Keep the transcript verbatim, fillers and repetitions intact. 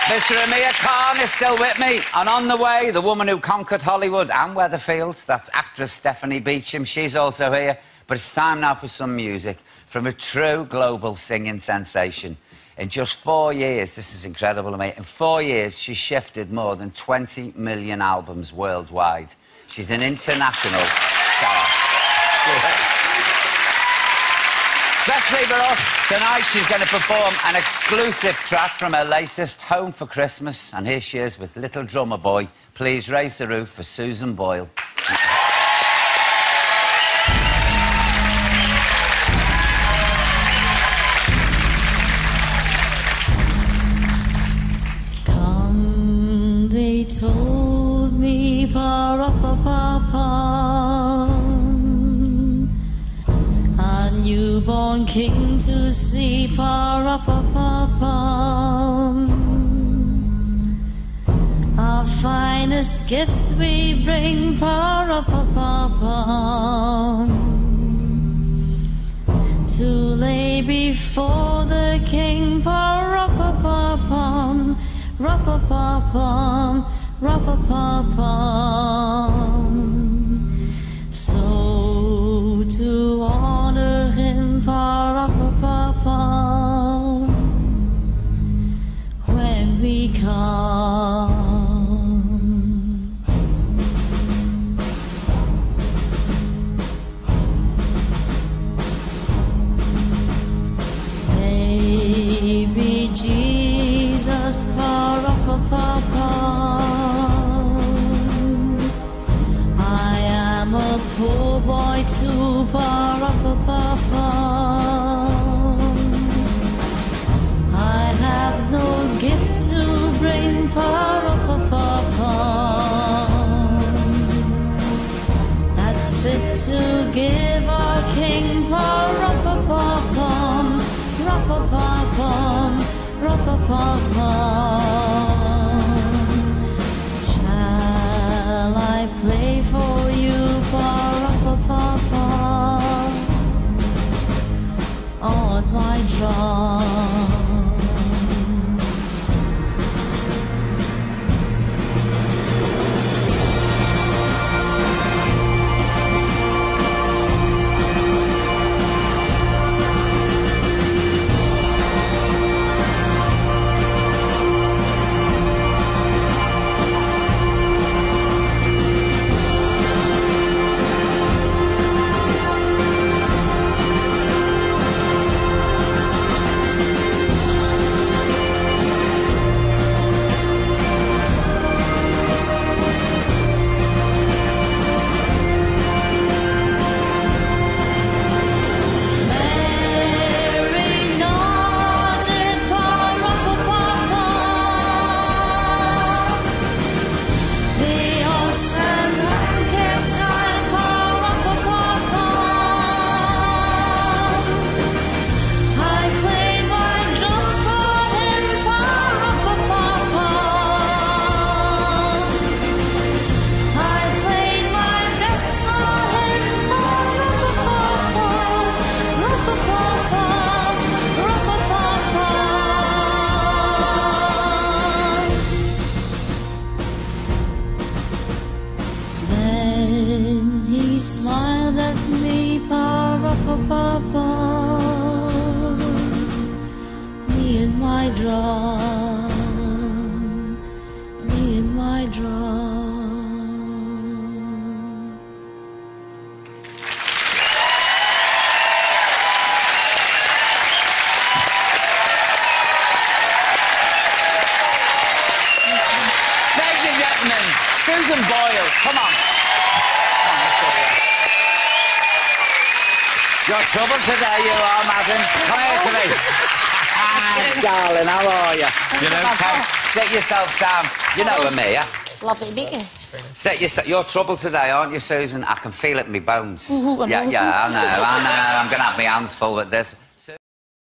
Mister Amir Khan is still with me. And on the way, the woman who conquered Hollywood and Weatherfield. That's actress Stephanie Beacham. She's also here. But it's time now for some music from a true global singing sensation. In just four years, this is incredible, mate. In four years, she's shifted more than twenty million albums worldwide. She's an international star. Especially for us, tonight she's going to perform an exclusive track from her latest, Home for Christmas. And here she is with Little Drummer Boy. Please raise the roof for Susan Boyle. Come, they told me, pa-ra-pa-pa-pa, newborn king to see, pa-ra-pa-pa-pum. Our finest gifts we bring, pa-ra-pa-pa-pum, to lay before the king, pa-ra-pa-pa-pum, ra-pa-pa-pum, ra-pa-pa-pum. So to honor him, pa-ra-pa-pa-pum, when we come. Baby Jesus, pa-ra-pa-pa-pum, I am a poor boy too, pa-ra-pa-pa-pum. I have no gifts to bring, pa-ra-pa-pa-pum, that's fit to give our king, pa-ra-pa-pa-pum, ra-pa-pa-pum, ra-pa-pa-pum. Shall I play for you, pa-ra-pa-pa-pa, on my drum? He smiled at me, pa-ra-pa-pa-pa, me and my drum, me and my drum. Ladies and gentlemen, Susan Boyle, come on. You're trouble today, you are, madam. Come here to me. Hi, darling, how are you? You know, okay? Sit yourself down. You know Amir. Lovely to meet you. Sit yourself. You're trouble today, aren't you, Susan? I can feel it in my bones. Ooh, I yeah, know. yeah, I know, I know. I'm going to have my hands full with this.